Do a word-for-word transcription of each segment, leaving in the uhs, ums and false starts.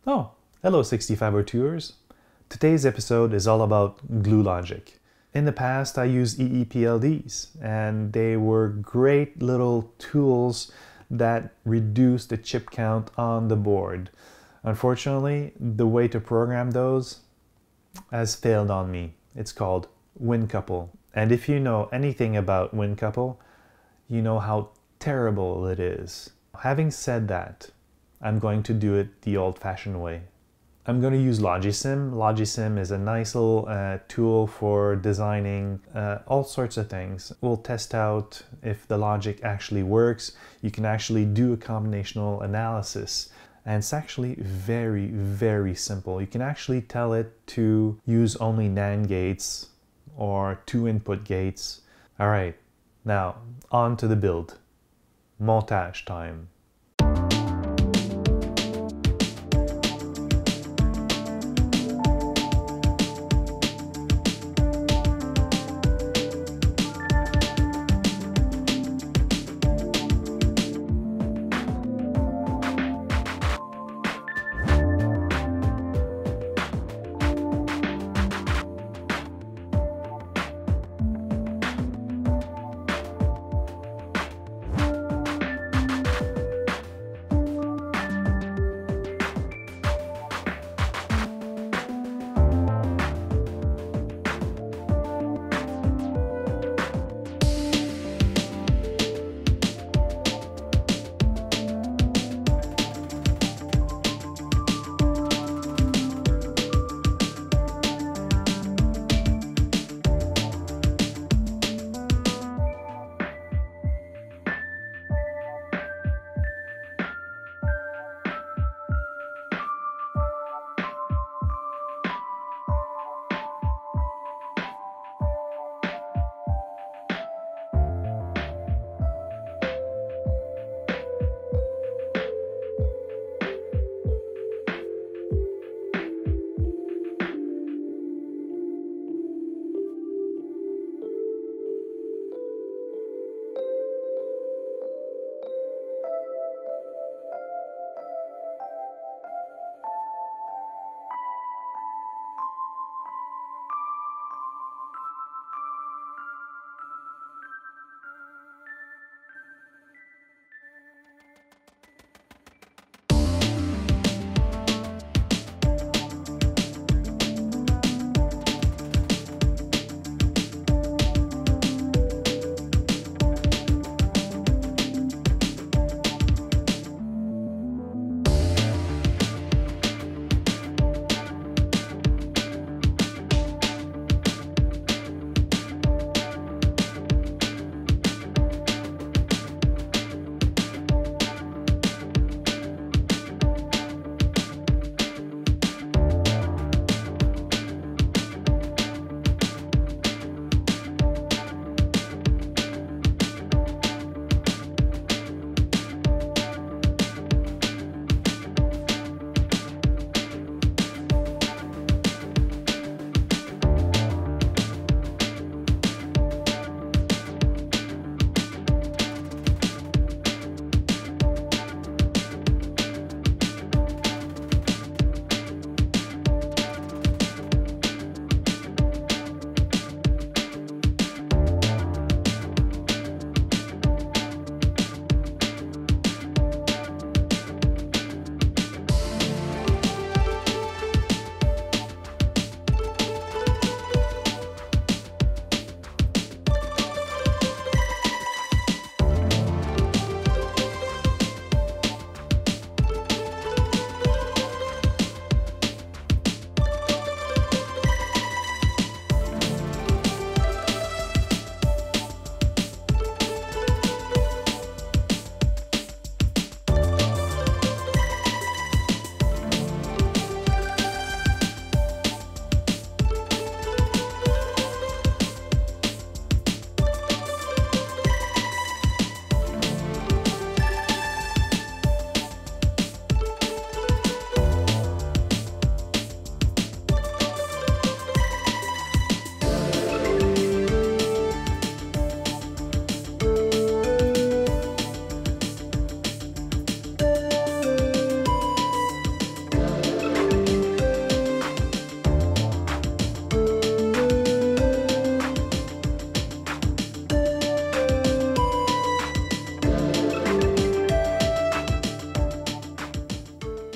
Oh, hello sixty-five oh twoers. Today's episode is all about glue logic. In the past, I used E E P L Ds, and they were great little tools that reduce the chip count on the board. Unfortunately, the way to program those has failed on me. It's called WinCouple. And if you know anything about WinCouple, you know how terrible it is. Having said that, I'm going to do it the old-fashioned way. I'm going to use Logisim. Logisim is a nice little uh, tool for designing uh, all sorts of things. We'll test out if the logic actually works. You can actually do a combinational analysis. And it's actually very, very simple. You can actually tell it to use only NAND gates or two input gates. All right, now on to the build. Montage time.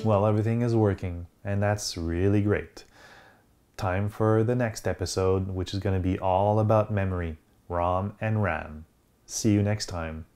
Well, everything is working, and that's really great. Time for the next episode, which is going to be all about memory, ROM and RAM. See you next time.